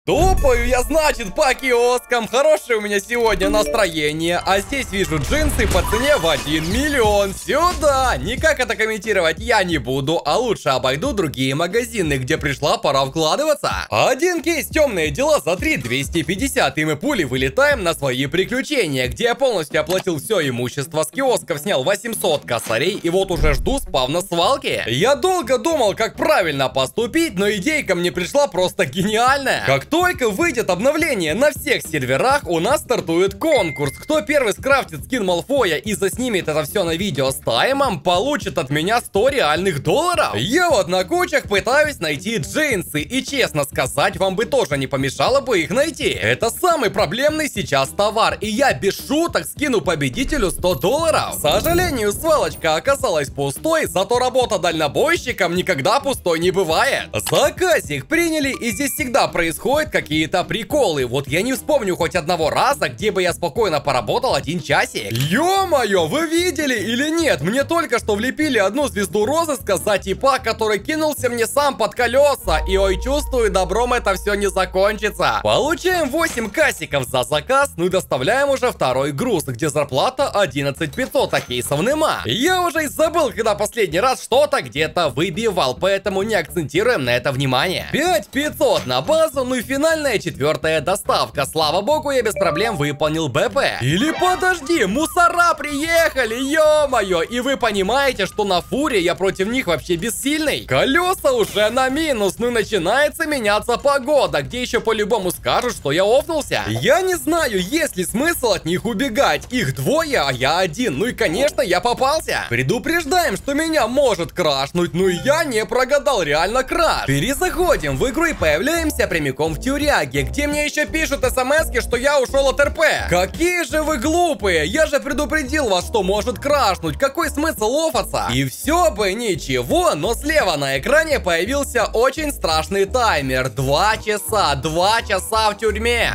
Топаю я, значит, по киоскам. Хорошее у меня сегодня настроение. А здесь вижу джинсы по цене в 1 миллион. Сюда! Никак это комментировать я не буду, а лучше обойду другие магазины, где пришла пора вкладываться. Один кейс темные дела за 3250, и мы пулей вылетаем на свои приключения, где я полностью оплатил все имущество с киосков, снял 800 косарей, и вот уже жду спав на свалке. Я долго думал, как правильно поступить, но идейка мне пришла просто гениальная. Как только выйдет обновление на всех серверах, у нас стартует конкурс. Кто первый скрафтит скин Малфоя и заснимет это все на видео с таймом, получит от меня 100 реальных долларов. Я вот на кучах пытаюсь найти джинсы, и честно сказать, вам бы тоже не помешало бы их найти. Это самый проблемный сейчас товар, и я без шуток скину победителю 100 долларов. К сожалению, свалочка оказалась пустой, зато работа дальнобойщиком никогда пустой не бывает. Заказик приняли, и здесь всегда происходит какие-то приколы. Вот я не вспомню хоть одного раза, где бы я спокойно поработал 1 часик. Ё-моё, вы видели или нет? Мне только что влепили одну звезду розыска за типа, который кинулся мне сам под колеса. И ой, чувствую, добром это все не закончится. Получаем 8 касиков за заказ, ну и доставляем уже второй груз, где зарплата 11500, а кейсов нема. Я уже и забыл, когда последний раз что-то где-то выбивал, поэтому не акцентируем на это внимание. 5500 на базу, ну и финальная 4-я доставка. Слава богу, я без проблем выполнил БП. Или подожди, мусора приехали, ё-моё. И вы понимаете, что на фуре я против них вообще бессильный. Колеса уже на минус, ну и начинается меняться погода, где еще по-любому скажут, что я офнулся. Я не знаю, есть ли смысл от них убегать. Их двое, а я один. Ну и конечно, я попался. Предупреждаем, что меня может крашнуть. Ну и я не прогадал, реально краш. Перезаходим в игру и появляемся прямиком в тюряге, где мне еще пишут смски, что я ушел от РП. Какие же вы глупые! Я же предупредил вас, что может крашнуть. Какой смысл офаться? И все бы ничего, но слева на экране появился очень страшный таймер. 2 часа, 2 часа в тюрьме.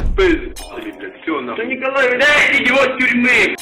Что Николай, выдайте его из тюрьмы!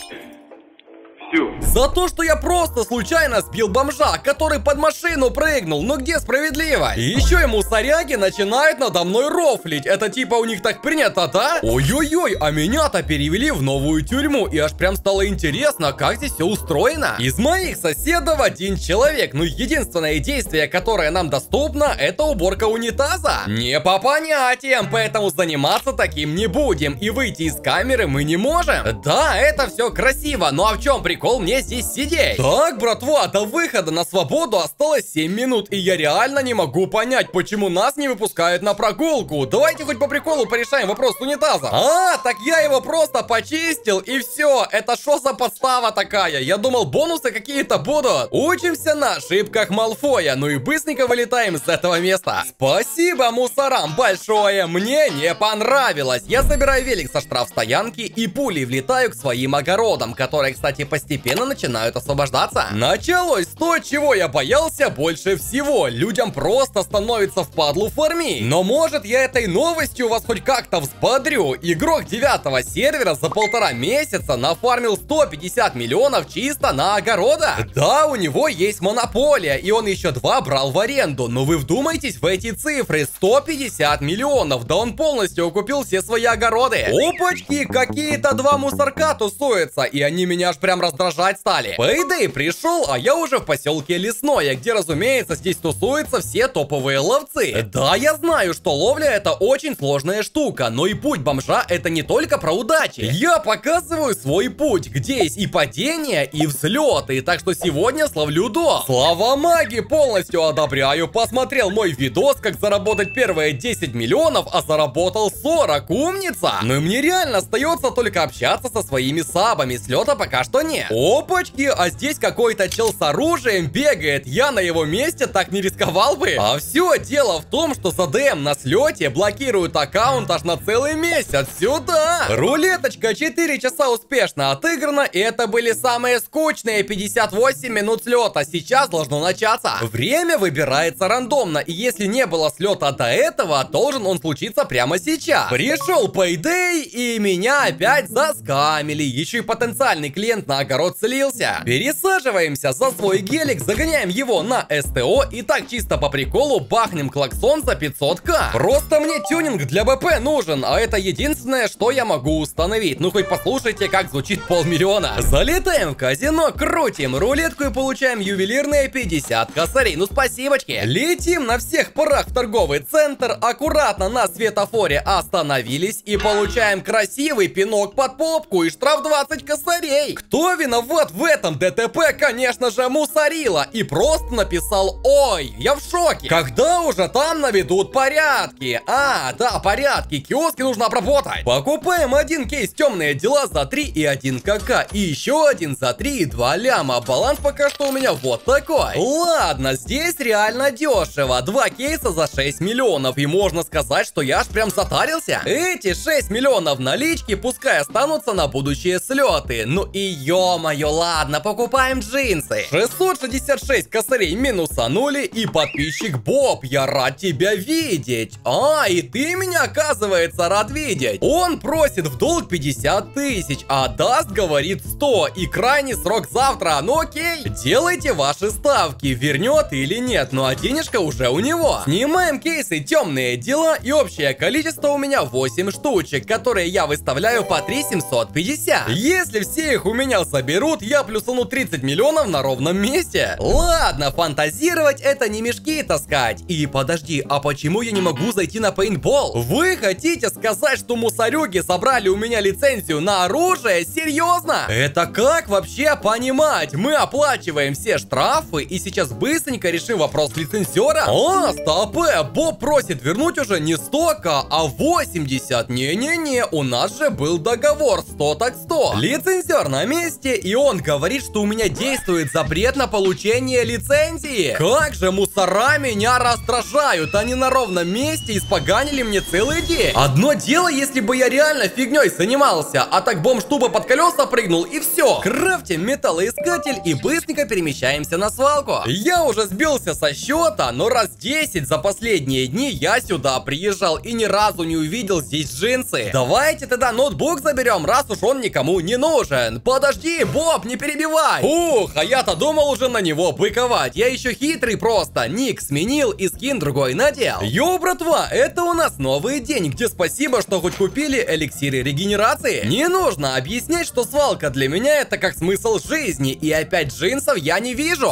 За то, что я просто случайно сбил бомжа, который под машину прыгнул. Но где справедливо? И еще ему мусоряги начинают надо мной рофлить. Это типа у них так принято, да? Ой-ой-ой, а меня-то перевели в новую тюрьму. И аж прям стало интересно, как здесь все устроено. Из моих соседов 1 человек. Ну, единственное действие, которое нам доступно, это уборка унитаза. Не по понятиям, поэтому заниматься таким не будем. И выйти из камеры мы не можем. Да, это все красиво, но а в чем прикол мне здесь сидеть? Так, братва, до выхода на свободу осталось 7 минут, и я реально не могу понять, почему нас не выпускают на прогулку. Давайте хоть по приколу порешаем вопрос с унитазом. А, так я его просто почистил, и все. Это что за подстава такая? Я думал, бонусы какие-то будут. Учимся на ошибках Малфоя, ну и быстренько вылетаем с этого места. Спасибо мусорам большое, мне не понравилось. Я собираю велик со штрафстоянки и пулей влетаю к своим огородам, которые, кстати, постепенно начинают освобождаться. Началось то, чего я боялся больше всего. Людям просто становится впадлу фармить. Но может я этой новостью вас хоть как-то взбодрю. Игрок 9-го сервера за 1,5 месяца нафармил 150 миллионов чисто на огородах. Да, у него есть монополия, и он еще 2 брал в аренду. Но вы вдумайтесь в эти цифры. 150 миллионов. Да он полностью купил все свои огороды. Опачки, какие-то 2 мусорка тусуются. И они меня аж прям раздражать стали. Payday пришел, а я уже в поселке Лесное, где, разумеется, здесь тусуются все топовые ловцы. Да, я знаю, что ловля это очень сложная штука, но и путь бомжа это не только про удачи. Я показываю свой путь, где есть и падения, и взлеты, так что сегодня словлю до. Слава маги, полностью одобряю. Посмотрел мой видос, как заработать первые 10 миллионов, а заработал 40. Умница! Но мне реально остается только общаться со своими сабами. Слета пока что нет. Опачки, а здесь какой-то чел с оружием бегает. Я на его месте так не рисковал бы. А все дело в том, что за ДМ на слете блокируют аккаунт аж на целый месяц. Сюда! Рулеточка 4 часа успешно отыграна, и это были самые скучные 58 минут слета. Сейчас должно начаться. Время выбирается рандомно, и если не было слета до этого, должен он случиться прямо сейчас. Пришел Payday, и меня опять заскамили. Еще и потенциальный клиент на огороде огород слился. Пересаживаемся за свой гелик, загоняем его на СТО и так чисто по приколу бахнем клаксон за 500к. Просто мне тюнинг для БП нужен, а это единственное, что я могу установить. Ну хоть послушайте, как звучит 500 000. Залетаем в казино, крутим рулетку и получаем ювелирные 50 косарей. Ну спасибочки. Летим на всех парах в торговый центр, аккуратно на светофоре остановились и получаем красивый пинок под попку и штраф 20 косарей. Кто виноват в этом ДТП? Конечно же, Мусорила. И просто написал: ой, я в шоке. Когда уже там наведут порядки? А, да, порядки. Киоски нужно обработать. Покупаем один кейс темные дела за 3 и 1 КК. И еще один за 3 и 2 ляма. Баланс пока что у меня вот такой. Ладно, здесь реально дешево. 2 кейса за 6 миллионов. И можно сказать, что я аж прям затарился. Эти 6 миллионов налички пускай останутся на будущие слеты. Ну и ё-моё, ладно, покупаем джинсы. 666 косарей минусанули. И подписчик Боб, я рад тебя видеть. А, и ты меня, оказывается, рад видеть. Он просит в долг 50 тысяч, а даст, говорит, 100. И крайний срок завтра. Ну окей, делайте ваши ставки, вернет или нет. Ну а денежка уже у него. Снимаем кейсы темные дела. И общее количество у меня 8 штучек, которые я выставляю по 3750. Если все их у меня соберут, я плюсану 30 миллионов на ровном месте. Ладно, фантазировать это не мешки таскать. И подожди, а почему я не могу зайти на пейнтбол? Вы хотите сказать, что мусорюги собрали у меня лицензию на оружие? Серьезно? Это как вообще понимать? Мы оплачиваем все штрафы и сейчас быстренько решим вопрос лицензера. А, стоп, Боб просит вернуть уже не 100к, а 80. Не-не-не, у нас же был договор 100 так 100. Лицензер на месте, и он говорит, что у меня действует запрет на получение лицензии. Как же мусора меня раздражают. Они на ровном месте испоганили мне целый день. Одно дело, если бы я реально фигней занимался, а так бомж тупо под колеса прыгнул и все. Крафтим металлоискатель и быстренько перемещаемся на свалку. Я уже сбился со счета, но раз 10 за последние дни я сюда приезжал и ни разу не увидел здесь джинсы. Давайте тогда ноутбук заберем, раз уж он никому не нужен. Подожди, Боб, не перебивай. Ух, а я-то думал уже на него быковать. Я еще хитрый просто. Ник сменил и скин другой надел. Йоу, братва, это у нас новый день, где спасибо, что хоть купили эликсиры регенерации. Не нужно объяснять, что свалка для меня это как смысл жизни. И опять джинсов я не вижу.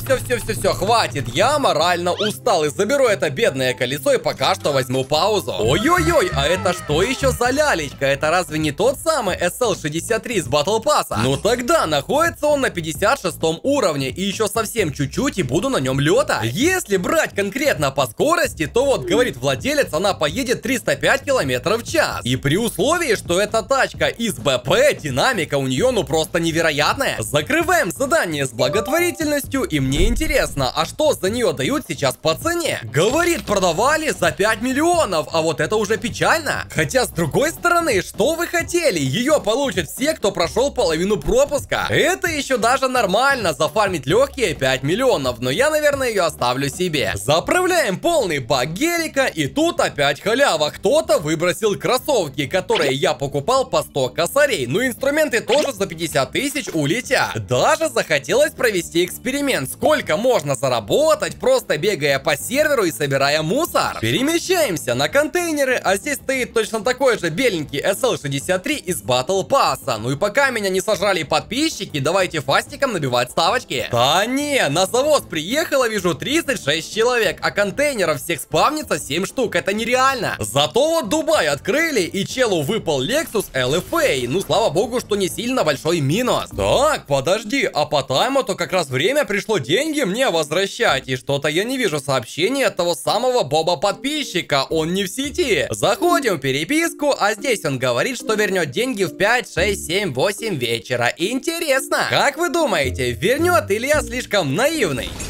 Все, хватит. Я морально устал и заберу это бедное колесо и пока что возьму паузу. Ой-ой-ой, а это что еще за лялечка? Это разве не тот самый SL63 с Battle Pass? Ну тогда находится он на 56 уровне и еще совсем чуть-чуть и буду на нем летать. Если брать конкретно по скорости, то вот говорит владелец, она поедет 305 км в час. И при условии, что эта тачка из БП, динамика у нее ну просто невероятная. Закрываем задание с благотворительностью, и мне интересно, а что за нее дают сейчас по цене? Говорит, продавали за 5 миллионов, а вот это уже печально. Хотя с другой стороны, что вы хотели? Ее получат все, кто прошел половину пропуска. Это еще даже нормально, зафармить легкие 5 миллионов, но я, наверное, ее оставлю себе. Заправляем полный бак гелика, и тут опять халява. Кто-то выбросил кроссовки, которые я покупал по 100 косарей. Ну, инструменты тоже за 50 тысяч улетят. Даже захотелось провести эксперимент. Сколько можно заработать, просто бегая по серверу и собирая мусор. Перемещаемся на контейнеры, а здесь стоит точно такой же беленький SL63 из Battle Pass. Ну и пока меня не сожрали подписчики, давайте фастиком набивать ставочки. Да не, на завод приехало, вижу 36 человек, а контейнеров всех спавнится 7 штук. Это нереально. Зато вот Дубай открыли, и челу выпал Lexus LFA. Ну, слава богу, что не сильно большой минус. Так, подожди, а по тайму-то как раз время пришло деньги мне возвращать. И что-то я не вижу сообщения от того самого Боба-подписчика. Он не в сети. Заходим в переписку, а здесь он говорит, что вернет деньги в 5, 6, 7, 8 вечера. Интересно, как вы думаете, вернет или я слишком наивный?